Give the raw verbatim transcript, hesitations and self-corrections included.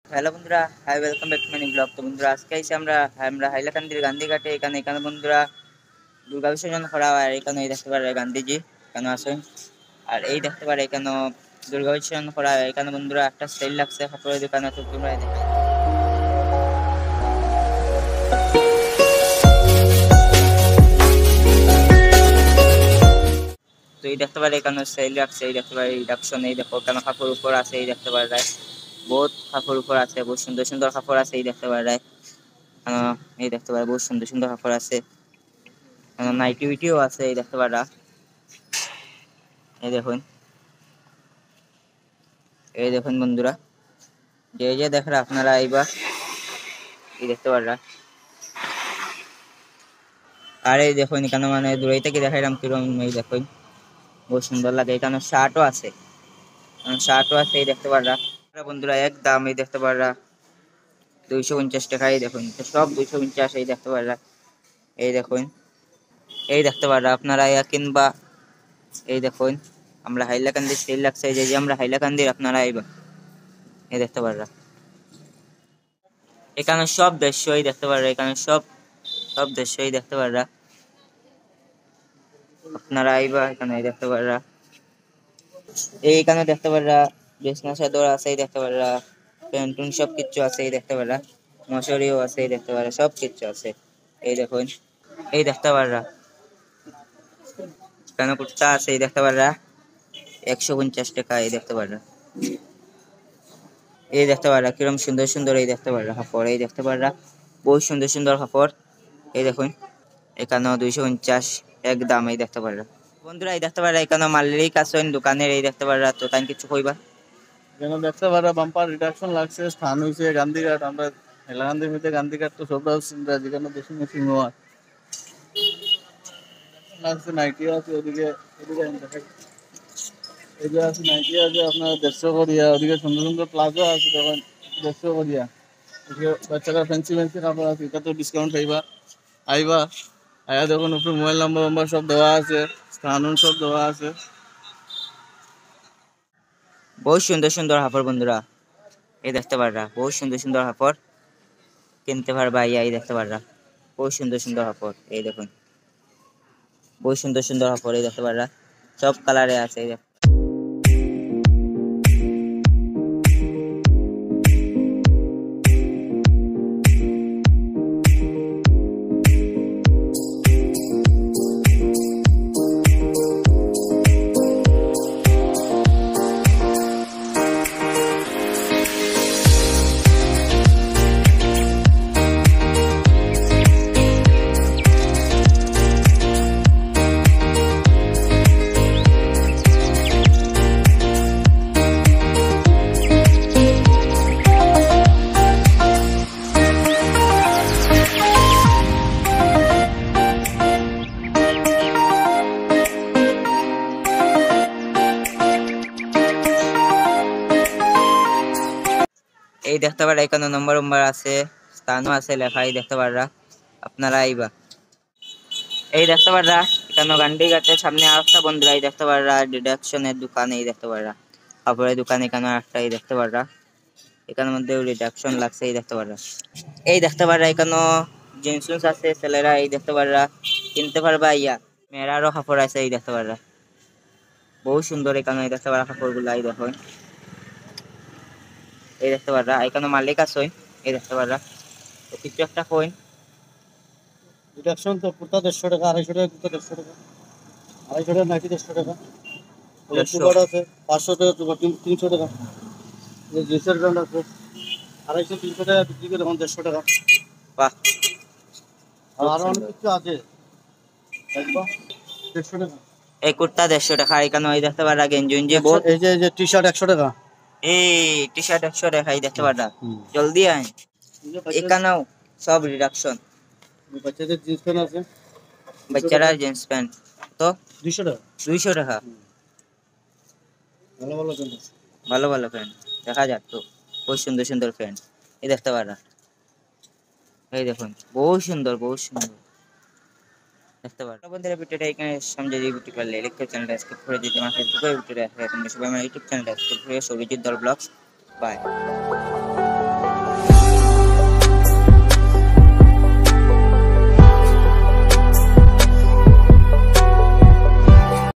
Hello বন্ধুরা, hi welcome back to my new blog. তো বন্ধুরা, আজকে এসে আমরা আমরা হাইলাকান্দির গান্ধীঘাটে। এখানে এখানে বন্ধুরা দুর্গা বিসর্জন করা হয়। আর এখানে দেখতে পারে গান্ধীজি এখানে আসেন। আর এই দেখতে পারে এখানে দুর্গা বিসর্জন করা হয়। এখানে বন্ধুরা একটা সেল লাগছে কাপড়ের দোকানে, তো তোমরা দেখো। তো এই দেখতে পারে এখানে সেল রাখছে, এই দেখতে পারে রিডাকশন, এই দেখো কেন কাপড় উপর আছে, এই দেখতে পারে বহুত কাপড় উপর আছে, বহুত সুন্দর সুন্দর কাপড় আছে, এই দেখতে পারে এই দেখতে পারে বহুত সুন্দর সুন্দর কাপড় আছে, নাইটি উইটিও আছে, এই দেখতে পারা। এই দেখুন, এই দেখুন বন্ধুরা, যে যে দেখরা আপনারা এইবার এই দেখতে পারা। আর এই দেখুন এখানে মানে দূরেই থেকে দেখাইলাম কিরকম, এই দেখুন বহুত সুন্দর লাগে। এখানে শার্টও আছে, শার্টও আছে, এই দেখতে পারা বন্ধুরা। এক দাম এই দেখতে পারা দুইশো পঞ্চাশ টাকা। এই দেখুন সব দুইশো পঞ্চাশ, এই দেখতে পারা। এই দেখুন, এই দেখতে পারা আপনারা ইয়া কিনবা। এই দেখুন আমরা হাইলাকান্দি সেল লাগছে, যে যে আমরা হাইলাকান্দির আপনারা আইবা। এই দেখতে পারা এখানে সব দৃশ্যই দেখতে পারা, এখানে সব সব দৃশ্যই দেখতে পারা আপনারা আইবা। এখানে দেখতে পারা এইখানে দেখতে পারা বিছনা চাদর আছে, এই দেখতে পারা পেন্টুন সব কিছু আছে, এই দেখতে পারা মশারিও আছে, এই দেখতে পারা সব কিছু আছে। এই দেখুন, এই দেখতে পারা এখানে কুর্তা আছে, এই দেখতে পারা একশো পঞ্চাশ টাকা। এই দেখতে পারা, এই দেখতে পারা কিরকম সুন্দর সুন্দর, এই দেখতে পারা কাপড়, এই দেখতে পারা বহুত সুন্দর সুন্দর কাপড়। এই দেখুন এখানেও দুইশো পঞ্চাশ এক দাম, এই দেখতে পারা বন্ধুরা। এই দেখতে পারা এখানে মালিক আছেন দোকানের, এই দেখতে পারা। তো তাই কিছু কইবা? যেন দেখতে পারা বাম্পার রিডাকশন লাগছে, স্থান হয়েছে গান্ধীঘাট। আমরা হাইলাকান্দির মধ্যে গান্ধীঘাট তো সবটা চিন্তা, যেখানে বেশি মেশিন হয় লাগছে। নাইটি আছে ওদিকে, ওদিকে দেখাই, এই যে আছে নাইটি আছে আপনার দেড়শো করিয়া, ওদিকে সুন্দর সুন্দর প্লাজো আছে তখন দেড়শো করিয়া। ওদিকে বাচ্চারা ফ্যান্সি ফ্যান্সি কাপড় আছে, এটা তো ডিসকাউন্ট পাইবা। আইবা আয়া দেখুন, উপরে মোবাইল নাম্বার নাম্বার সব দেওয়া আছে, স্থান সব দেওয়া আছে। বহুত সুন্দর সুন্দর কাপড় বন্ধুরা, এই দেখতে পারা বহুত সুন্দর সুন্দর কাপড় কিনতে পারবা। এই দেখতে পারা বহুত সুন্দর সুন্দর কাপড়, এই দেখুন বহুত সুন্দর সুন্দর কাপড়, এই দেখতে পারা সব কালারে আছে। এই দেখ এই দেখতে পারা এখানে নম্বর নম্বর আছে, স্থানও আছে লেখা, এই দেখতে পারা আপনারা আইবা। এই দেখতে পারা এখানে গান্ধীঘাটের সামনে আরেকটা বন্ধুরা, এই দেখতে পারা রিডাকশনের দোকান, এই দেখতে পারা কাপড়ের দোকান। এখানে একটা এই দেখতে পারা এখানের মধ্যে রিডাকশন লাগছে, এই দেখতে পারা। এই দেখতে পারা এখানে জিন্স আছে ছেলেরা, এই দেখতে পারা কিনতে পারবা। ইয়া মেয়েরারও কাপড় আছে, এই দেখতে পারা বহু সুন্দর। এখানে এই দেখতে পারা কাপড় গুলা, এই দেখো এই দেখতে পারা এখানে মালিক আছে, এই দেখতে পারা কিছু একটা কইন। রিডাকশন তো কুর্তা দেড়শো টাকা, আড়াইশো টাকা কুর্তা দেড়শো টাকা, আড়াইশো টাকা নাইটি দেড়শো টাকা, টুকাট আছে পাঁচশো টাকা, টুকাট তিনশো টাকা, জিন্সের প্যান্ট আছে আড়াইশো তিনশো টাকা বিক্রি করে তখন দেড়শো টাকা। বাহ, আর আরো অনেক কিছু আছে দেড়শো টাকা। এই কুর্তা দেড়শো টাকা। এখানে এই দেখতে পারা গেঞ্জি উঞ্জি বহুত, এই যে টি শার্ট একশো টাকা, এই টি শার্ট একশো টাকা, এই দেখতে পারা জলদি আয়। এখানেও সব রিডাকশন, বাচ্চাদের জিন্স প্যান্ট আছে, বাচ্চারা জিন্স প্যান্ট তো দুইশো টাকা, দুইশো টাকা। ভালো ভালো প্যান্ট আছে, ভালো ভালো প্যান্ট দেখা যাক তো, বহুত সুন্দর সুন্দর প্যান্ট, এই দেখতে পারা। এই দেখুন বহুত সুন্দর বহুত সুন্দর দেখতে পারা। বন্ধুরা ভিডিওটা এখানে সমঝে যে ভিডিও পারলে ইলেকট্রিক চ্যানেলটা সাবস্ক্রাইব করে দিতে, আমার ফেসবুকে ভিডিওটা আছে, তোমরা সবাই আমার ইউটিউব চ্যানেলটা সাবস্ক্রাইব করে সৌরজিৎ দল ব্লগস। বাই।